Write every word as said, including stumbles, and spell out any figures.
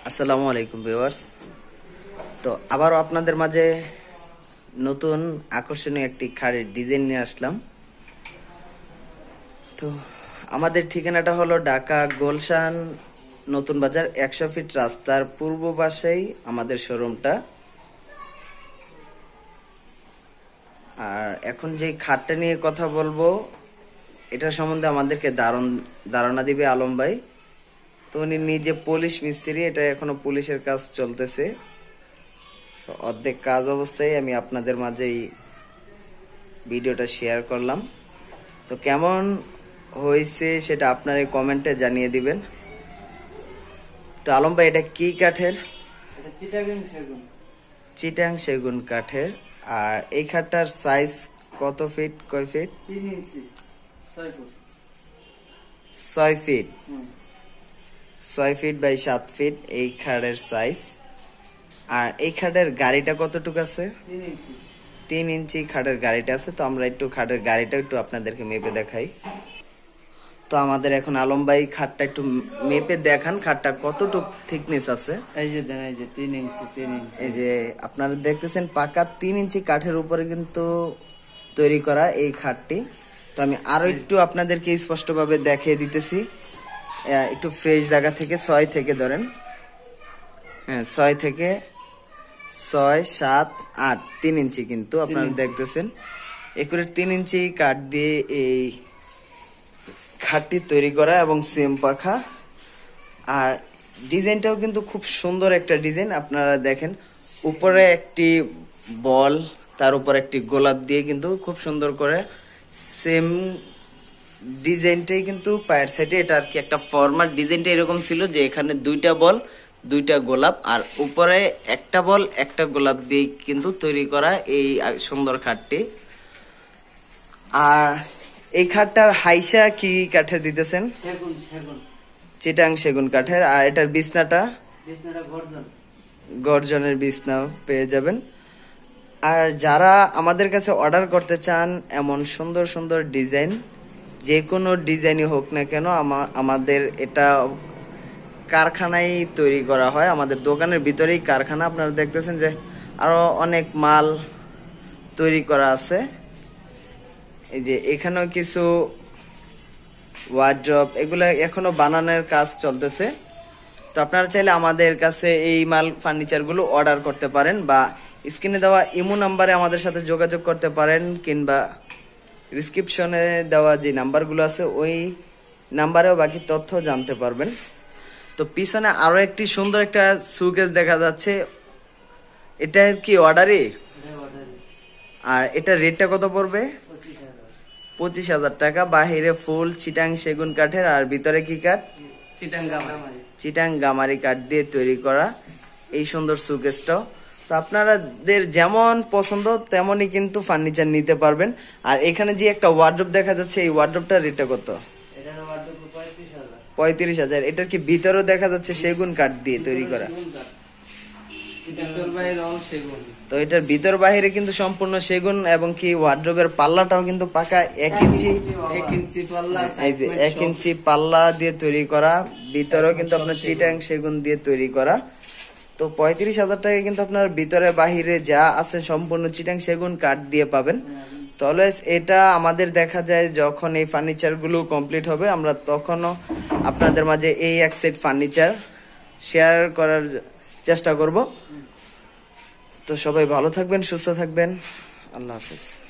আসসালামু আলাইকুম ভিউয়ার্স। তো আবারও আপনাদের মাঝে নতুন আকর্ষণীয় একটি খাড়ের ডিজাইন নিয়ে আসলাম। তো আমাদের ঠিকানাটা হলো ঢাকা গুলশান নতুন বাজার, একশো ফিট রাস্তার পূর্ব পাশেই আমাদের শোরুমটা। আর এখন যে খাটটা নিয়ে কথা বলবো এটা সম্বন্ধে আমাদেরকে ধারণা দিবে আলম ভাই। তো উনি নিজে পুলিশ মিস্ত্রি, এটা এখনো পুলিশের কাজ চলতেছে, অর্ধেক কাজ অবস্থায় আমি আপনাদের মাঝে এই ভিডিওটা শেয়ার করলাম। তো কেমন হয়েছে সেটা আপনারা কমেন্টে জানিয়ে দিবেন। তো আলম ভাই এটা কি কাঠের? চিটাগাং সেগুন। চিটাং সেগুন কাঠের। আর এই খাটটার সাইজ কত ফিট, কয় ফিট? তিন ইঞ্চি, ছয় ফুট। ছয় ফিট ছয় ফিট বাই সাত ফিট এই খাটের সাইজ। আর এই খাটের গাড়িটা কতটুকু আছে? তিন ইঞ্চি। তিন ইঞ্চি খাটের গাড়িটা আছে। তো আমরা একটু খাটের গাড়িটা একটু আপনাদেরকে মেপে দেখাই। তো আমাদের এখন আলম ভাই খাটটা একটু মেপে দেখান, খাটটা কতটুকু থিকনেস আছে। এই যে দেন, এই যে তিন ইঞ্চি তিন ইঞ্চি এই যে আপনারা দেখতেছেন পাকা তিন ইঞ্চি কাঠের উপরে কিন্তু তৈরি করা এই খাটটি। তো আমি আরো একটু আপনাদেরকে স্পষ্ট ভাবে দেখিয়ে দিতেছি। একটু ফ্রেশ জায়গা থেকে ছয় থেকে ধরেন, হ্যাঁ ছয় থেকে ছয় সাত আট তিন ইঞ্চি কিন্তু আপনারা দেখতেছেন একুরে তিন ইঞ্চি কাঠ দিয়ে এই খাটটি তৈরি করা এবং সেম পাখা। আর ডিজাইনটাও কিন্তু খুব সুন্দর একটা ডিজাইন। আপনারা দেখেন উপরে একটি বল, তার উপর একটি গোলাপ দিয়ে কিন্তু খুব সুন্দর করে সেম ডিজাইনটাই কিন্তু পায়ের সাইডে। এটা আর কি একটা ফরমাল ডিজাইনটা এরকম ছিল যে এখানে দুইটা বল দুইটা গোলাপ আর উপরে একটা বল একটা গোলাপ দিয়ে কিন্তু তৈরি করা এই সুন্দর খাটটি। আর এই খাটটার হাইসা কি কাঠের দিতেছেন? সেগুন সেগুন চিটাং সেগুন কাঠের। আর এটার বিছনাটা বিছনাটা গর্জন গর্জনের বিছনা পেয়ে যাবেন। আর যারা আমাদের কাছে অর্ডার করতে চান এমন সুন্দর সুন্দর ডিজাইন, যে কোনো ডিজাইনই হোক না কেন, আমাদের এটা কারখানায় তৈরি করা হয়, আমাদের দোকানের ভিতরেই কারখানা। আপনারা দেখতেছেন যে আরো অনেক মাল তৈরি করা আছে। এই যে এখানেও কিছু ওয়ার্ড্রপ, এগুলা এখনো বানানোর কাজ চলতেছে। তো আপনারা চাইলে আমাদের কাছে এই মাল ফার্নিচার গুলো অর্ডার করতে পারেন বা স্ক্রিনে দেওয়া ইমো নাম্বারে আমাদের সাথে যোগাযোগ করতে পারেন, কিংবা ডিসক্রিপশনে দেওয়া যে নাম্বারগুলো আছে ওই নাম্বারেও বাকি তথ্য জানতে পারবেন। তো পিছনে আরো একটি সুন্দর একটা সুকেস দেখা যাচ্ছে, এটা কি অর্ডারই? আর এটা রেটটা কত পড়বে? পঁচিশ হাজার টাকা। বাহিরে ফুল চিটাং সেগুন কাঠের আর ভিতরে কি কাঠ? চিটাং গামারি। চিটাং গামারি কাঠ দিয়ে তৈরি করা এই সুন্দর সুকেসটাও। তো আপনাদের যেমন পছন্দ তেমনই কিন্তু ফার্নিচার নিতে পারবেন। আর এখানে যে একটা ওয়ার্ড্রপ দেখা যাচ্ছে, এই ওয়ার্ড্রপটার রেটটা কত? পঁয়ত্রিশ হাজার। এটার কি ভিতরেও দেখা যাচ্ছে সেগুন কাঠ দিয়ে তৈরি করা? তো এটার ভিতর বাহিরে কিন্তু সম্পূর্ণ সেগুন এবং কি ওয়ার্ড্রোবের পাল্লাটাও কিন্তু পাকা এক ইঞ্চি এক ইঞ্চি পাল্লা, এই যে এক ইঞ্চি পাল্লা দিয়ে তৈরি করা। ভিতরেও কিন্তু আপনার চিটাং সেগুন দিয়ে তৈরি করা। তো পঁয়ত্রিশ হাজার টাকা কিন্তু আপনার ভিতরে বাহিরে যা আছে সম্পূর্ণ চিটাং সেগুন কাঠ দিয়ে পাবেন। তো অলওয়েজ এটা আমাদের দেখা যায় যখন এই ফার্নিচার গুলো কমপ্লিট হবে আমরা তখনও আপনাদের মাঝে এই এক সেট ফার্নিচার শেয়ার করার চেষ্টা করব। তো সবাই ভালো থাকবেন, সুস্থ থাকবেন। আল্লাহ হাফেজ।